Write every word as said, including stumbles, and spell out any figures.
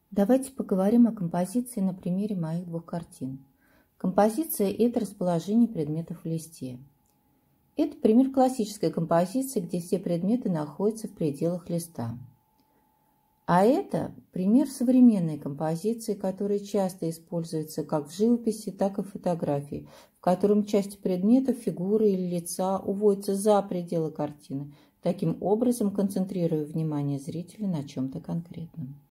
Давайте поговорим о композиции на примере моих двух картин. Композиция – это расположение предметов в листе. Это пример классической композиции, где все предметы находятся в пределах листа. А это пример современной композиции, которая часто используется как в живописи, так и в фотографии, в котором часть предметов, фигуры или лица уводятся за пределы картины, таким образом концентрируя внимание зрителя на чем-то конкретном.